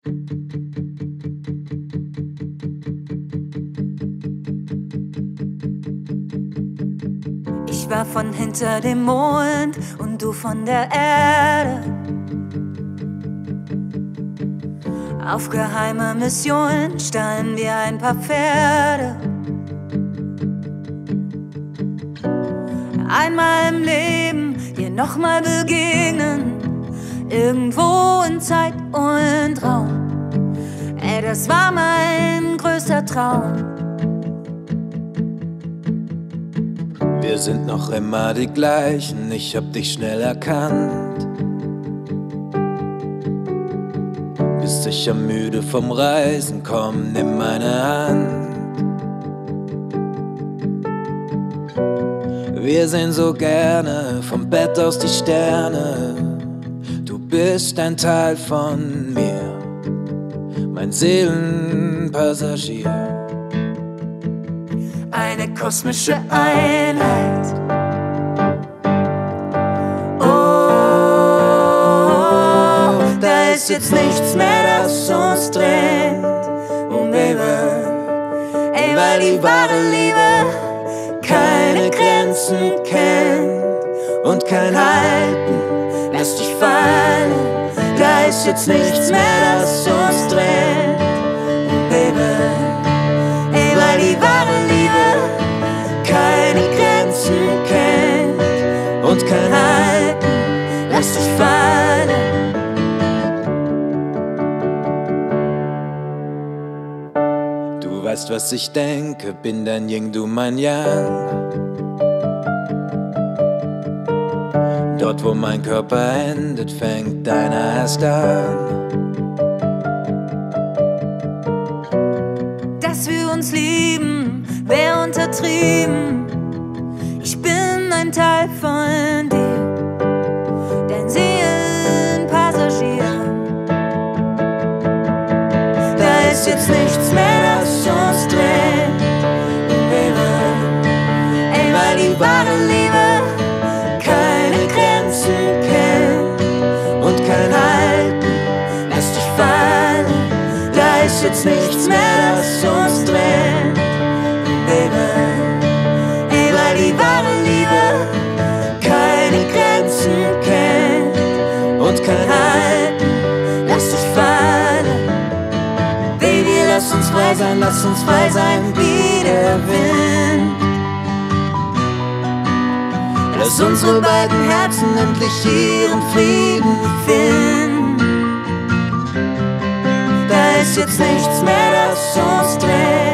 Ich war von hinter dem Mond und du von der Erde. Auf geheime Mission stahlen wir ein paar Pferde. Einmal im Leben dir nochmal begegnen. Irgendwo in Zeit und Raum. Ey, das war mein größter Traum. Wir sind noch immer die gleichen, ich hab dich schnell erkannt. Bist sicher müde vom Reisen, komm, nimm meine Hand. Wir sehen so gerne vom Bett aus die Sterne. Du bist ein Teil von mir, mein Seelenpassagier. Eine kosmische Einheit. Oh, da ist jetzt nichts mehr, das uns trennt. Oh, Baby, ey, weil die wahre Liebe keine Grenzen kennt und kein Halten lässt dich fallen. Da ist jetzt nichts mehr, das uns trennt. Oh, Baby, ey, weil die wahre Liebe keine Grenzen kennt und kein Halten lässt dich fallen. Du weißt, was ich denke, bin dein Yin, du mein Yang. Dort, wo mein Körper endet, fängt deiner erst an. Dass wir uns lieben, wär untertrieben. Ich bin ein Teil von dir, dein Seelenpassagier. Da ist jetzt nichts mehr, das uns trennt. Baby, ey, weil die wahre Liebe keine Grenzen kennt und kein Halten lässt dich fallen. Da ist jetzt nichts mehr, das uns trennt. Baby, ey, weil die wahre Liebe keine Grenzen kennt und kein Halten lässt dich fallen. Baby, lass uns frei sein wie der Wind. Lass unsere beiden Herzen endlich ihren Frieden finden. Da ist jetzt nichts mehr, das uns trennt.